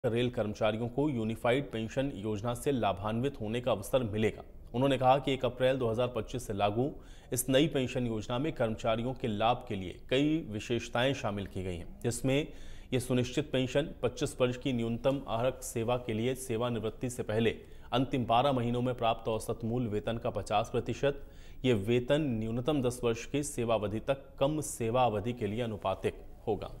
Rail कर्मचारियों को unified pension योजना से लाभान्वित होने का अवसर मिलेगा। उन्होंने कहा कि 1 अप्रैल 2025 से लागू इस नई पेंशन योजना में कर्मचारियों के लाभ के लिए कई विशेषताएं शामिल की गई हैं, जिसमें ये सुनिश्चित पेंशन 25 वर्ष की न्यूनतम आरक सेवा के लिए सेवानिवृत्ति से पहले अंतिम 12 महीनों में प्राप्त औसत मूल वेतन का 50%, ये वेतन न्यूनतम 10 वर्ष की सेवावधि तक कम सेवा अवधि के लिए अनुपातिक होगा।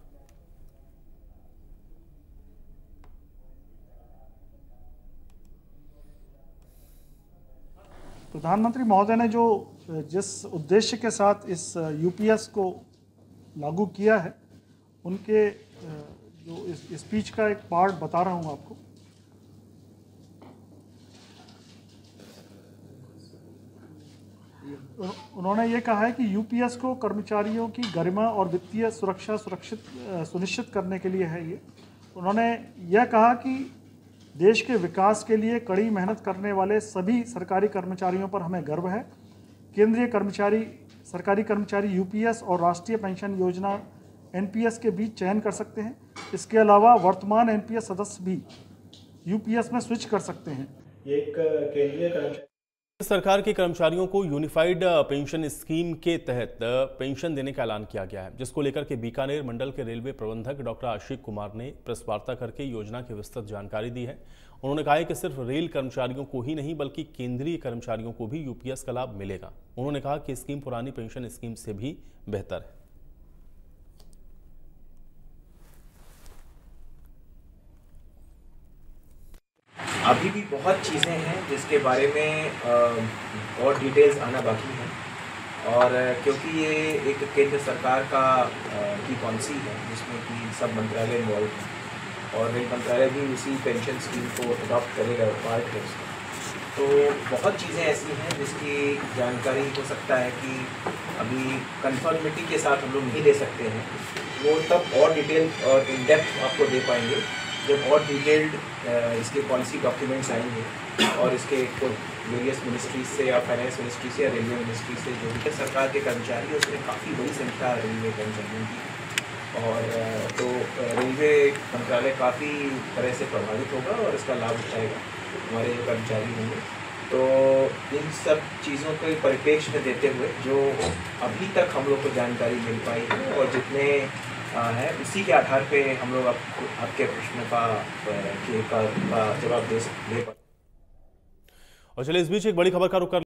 प्रधानमंत्री महोदय ने जिस उद्देश्य के साथ इस यूपीएस को लागू किया है, उनके जो इस स्पीच का एक पार्ट बता रहा हूं आपको। उन्होंने ये कहा है कि यूपीएस को कर्मचारियों की गरिमा और वित्तीय सुरक्षा सुनिश्चित करने के लिए है। उन्होंने यह कहा कि देश के विकास के लिए कड़ी मेहनत करने वाले सभी सरकारी कर्मचारियों पर हमें गर्व है। केंद्रीय सरकारी कर्मचारी यूपीएस और राष्ट्रीय पेंशन योजना एनपीएस के बीच चयन कर सकते हैं। इसके अलावा वर्तमान एनपीएस सदस्य भी यूपीएस में स्विच कर सकते हैं। ये एक केंद्रीय कर्मचारी सरकार के कर्मचारियों को यूनिफाइड पेंशन स्कीम के तहत पेंशन देने का ऐलान किया गया है, जिसको लेकर के बीकानेर मंडल के रेलवे प्रबंधक डॉक्टर आशिक कुमार ने प्रेस वार्ता करके योजना की विस्तृत जानकारी दी है। उन्होंने कहा है कि सिर्फ रेल कर्मचारियों को ही नहीं बल्कि केंद्रीय कर्मचारियों को भी यूपीएस का लाभ मिलेगा। उन्होंने कहा कि स्कीम पुरानी पेंशन स्कीम से भी बेहतर है। अभी भी बहुत चीज़ें हैं जिसके बारे में और डिटेल्स आना बाकी है, और क्योंकि ये एक केंद्र सरकार की पॉलिसी है जिसमें कि सब मंत्रालय इन्वॉल्व है और रेल मंत्रालय भी उसी पेंशन स्कीम को अडॉप्ट करेगा, पार्ट है उसका। तो बहुत चीज़ें ऐसी हैं जिसकी जानकारी हो सकता है कि अभी कन्फर्मिटी के साथ हम लोग नहीं दे सकते हैं। वो तब और डिटेल और इन डेप्थ आपको दे पाएंगे जब और डिटेल्ड इसके पॉलिसी डॉक्यूमेंट्स आएंगे और इसके वेरियस मिनिस्ट्री से या फाइनेंस मिनिस्ट्री से या रेलवे मिनिस्ट्री से जो भी सरकार के कर्मचारी है उसमें काफ़ी बड़ी संख्या है रेलवे कर्मचारियों की, और तो रेलवे मंत्रालय काफ़ी तरह से प्रभावित होगा और इसका लाभ उठाएगा, हमारे जो कर्मचारी होंगे। तो इन सब चीज़ों के परिप्रेक्ष्य में देते हुए जो अभी तक हम लोग को जानकारी मिल पाई है और जितने है उसी के आधार पे हम लोग आपके प्रश्न का जवाब दे पाए। और चलिए इस बीच एक बड़ी खबर का रुख कर